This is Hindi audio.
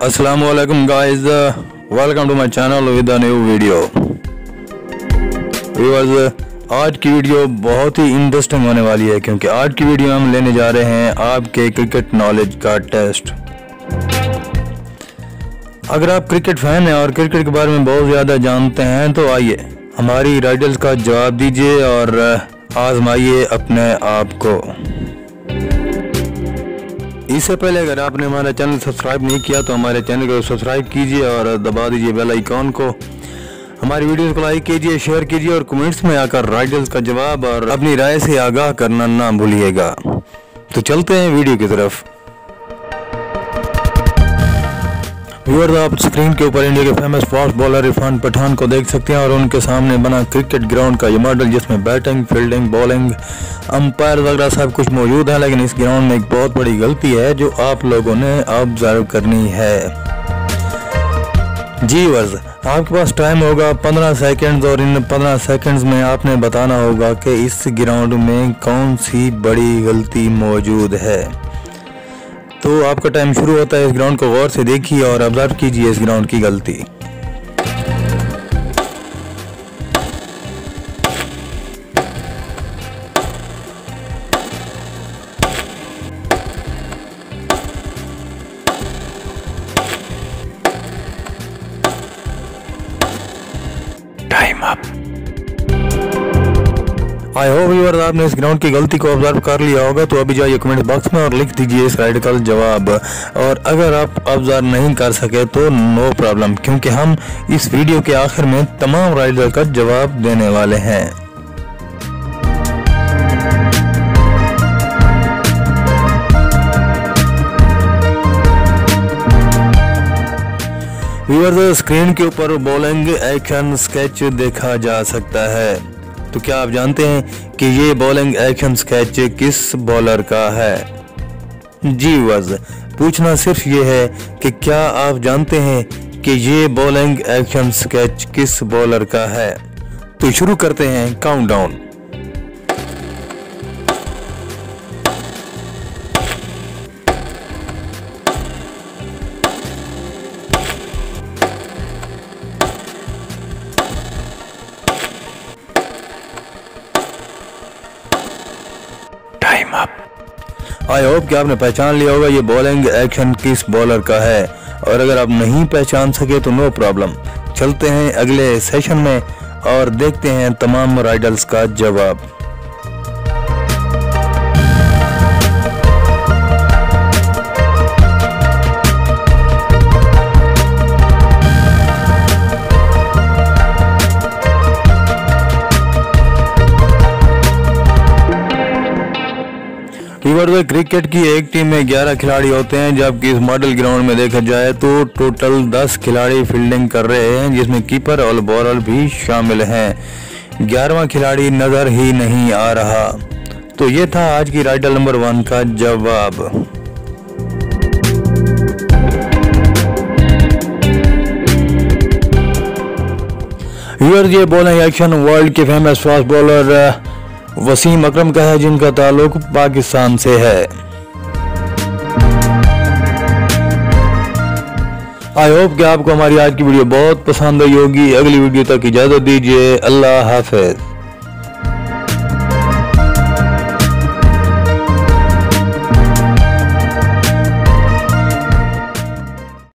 Assalamualaikum guys, welcome to my channel with a new video. Viewers, आज की वीडियो बहुत ही इंटरेस्टिंग होने वाली है क्योंकि आज की वीडियो हम लेने जा रहे हैं आपके क्रिकेट नॉलेज का टेस्ट। अगर आप क्रिकेट फैन हैं और क्रिकेट के बारे में बहुत ज़्यादा जानते हैं तो आइए हमारी राइडल्स का जवाब दीजिए और आजमाइए अपने आप को। इससे पहले अगर आपने हमारा चैनल सब्सक्राइब नहीं किया तो हमारे चैनल को सब्सक्राइब कीजिए और दबा दीजिए बेल आइकॉन को। हमारी वीडियोस को लाइक कीजिए, शेयर कीजिए और कमेंट्स में आकर राइडल्स का जवाब और अपनी राय से आगाह करना ना भूलिएगा। तो चलते हैं वीडियो की तरफ। व्यूअर्स, आप स्क्रीन के ऊपर इंडिया के famous fast bowler Irfan Pathan को देख सकते हैं और उनके सामने बना क्रिकेट ग्राउंड का ये मॉडल जिसमें बैटिंग, फील्डिंग, बॉलिंग, अंपायर वगैरह सब कुछ मौजूद है। लेकिन इस ग्राउंड में एक बहुत बड़ी गलती है जो आप लोगों ने ऑब्जर्व करनी है। जी व्यूअर्स, आपके पास टाइम होगा 15 सेकंड्स और इन 15 सेकंड्स में आपने बताना होगा कि इस ग्राउंड में कौन सी बड़ी गलती मौजूद है। तो आपका टाइम शुरू होता है। इस ग्राउंड को गौर से देखिए और ऑब्जर्व कीजिए इस ग्राउंड की गलती। Time up. I hope viewers आपने इस ग्राउंड की गलती को ऑब्जर्व कर लिया होगा। तो अभी जाइए कमेंट बॉक्स में और लिख दीजिए इस राइड का जवाब। और अगर आप ऑब्जर्व नहीं कर सके तो नो प्रॉब्लम, क्योंकि हम इस वीडियो के आखिर में तमाम राइडर का जवाब देने वाले हैं। व्यूअर्स, स्क्रीन के ऊपर बॉलिंग एक्शन स्केच देखा जा सकता है। तो क्या आप जानते हैं कि ये बॉलिंग एक्शन स्केच किस बॉलर का है? जी व्यूअर्स, पूछना सिर्फ ये है कि क्या आप जानते हैं कि ये बॉलिंग एक्शन स्केच किस बॉलर का है। तो शुरू करते हैं काउंटडाउन। आई होप कि आपने पहचान लिया होगा ये बॉलिंग एक्शन किस बॉलर का है। और अगर आप नहीं पहचान सके तो नो प्रॉब्लम, चलते हैं अगले सेशन में और देखते हैं तमाम राइडल्स का जवाब। क्रिकेट की एक टीम में 11 खिलाड़ी होते हैं, जबकि इस मॉडल ग्राउंड में देखा जाए तो टोटल 10 खिलाड़ी फील्डिंग कर रहे हैं, जिसमें कीपर और बॉलर भी शामिल हैं। 11वां खिलाड़ी नजर ही नहीं आ रहा। तो ये था आज की राइडल नंबर 1 का जवाब। ये बॉलिंग एक्शन वर्ल्ड के famous fast bowler Wasim Akram का है, जिनका ताल्लुक पाकिस्तान से है। आई होप कि आपको हमारी आज की वीडियो बहुत पसंद आई होगी। अगली वीडियो तक इजाजत दीजिए। अल्लाह हाफिज।